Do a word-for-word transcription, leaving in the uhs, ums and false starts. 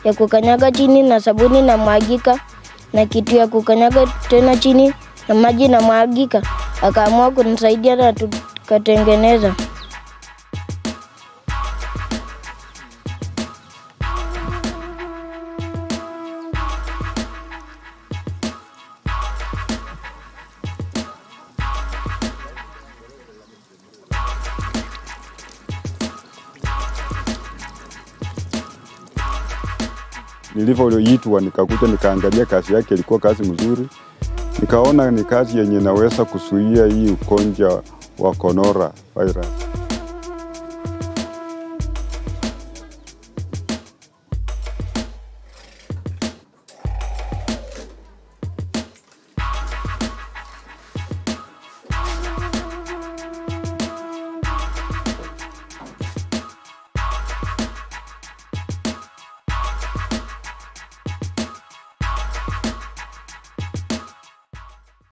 ya kukanyaga chini na sabuni na mwagika na kitu ya kukanyaga tena chini na maji na mwagika. Akaamua kunisaidia na tukatengeneza. Nilivyoitwa nikakuja nikaangalia kazi yake, ilikuwa kazi mzuri. Nikaona ni kazi yenye naweza kuzuia hii ugonjwa wa Corona virus.